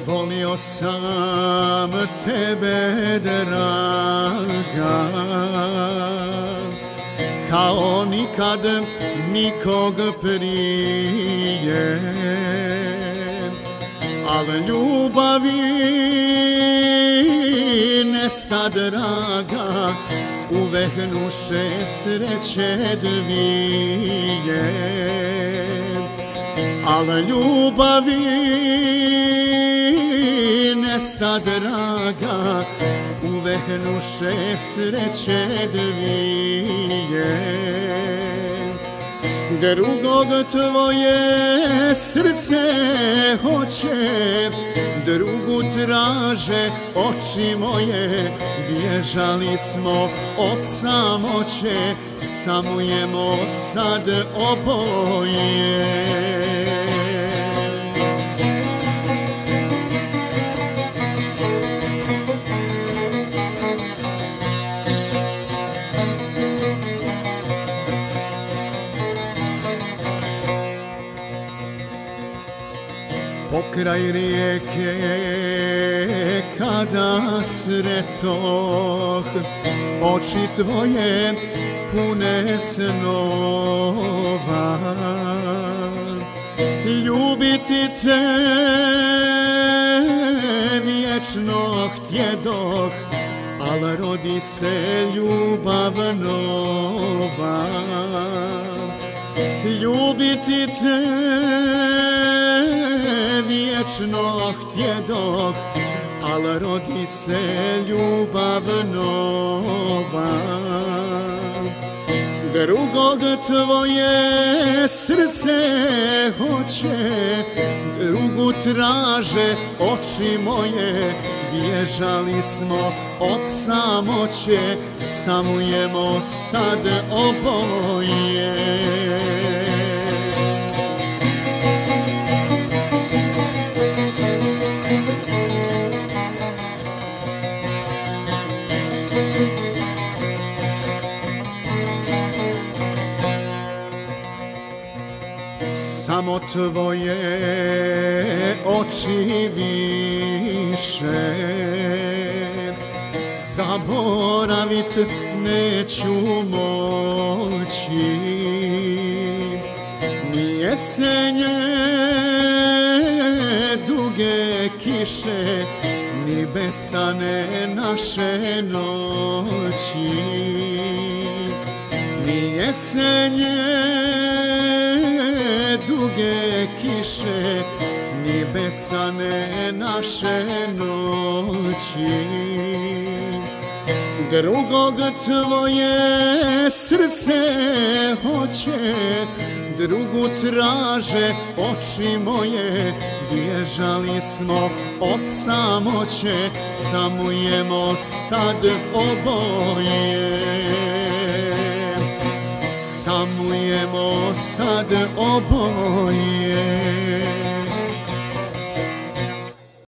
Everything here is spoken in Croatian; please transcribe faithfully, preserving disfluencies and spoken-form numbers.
volio sam tebe, draga, kao nikad nikog prije, ali ljubavi nesta, draga, uvehnuše sreće dvije, ali ljubavi nesta, draga, uvehnuše sreće dvije. Drugog tvoje srce hoće, drugu traže oči moje, bježali smo od samoće, samujemo sad oboje. Pokraj rijeke kada sretoh, oči tvoje pune snova, ljubiti te vječno htjedoh, al rodi se ljubav nova. Ljubiti te vječno htjedoh, al rodi se ljubav nova. Drugog tvoje srce hoće, drugu traže oči moje, bježali smo od samoće, samujemo sad oboje. Samo tvoje oči više zaboravit neću moći, ni jesenje duge kiše, ni besane naše noći, ni jesenje duge kiše, ni besane naše noći. Drugog tvoje srce hoće, drugu traže oči moje, bježali smo od samoće, samujemo sad oboje. Samujemo sad oboje.